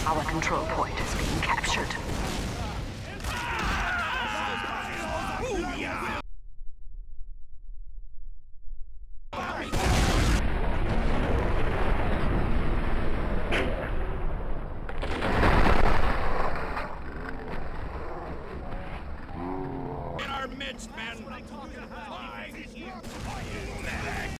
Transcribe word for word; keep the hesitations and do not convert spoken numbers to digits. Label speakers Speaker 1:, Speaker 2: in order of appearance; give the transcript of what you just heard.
Speaker 1: Our control point is being captured.
Speaker 2: In our midst, men!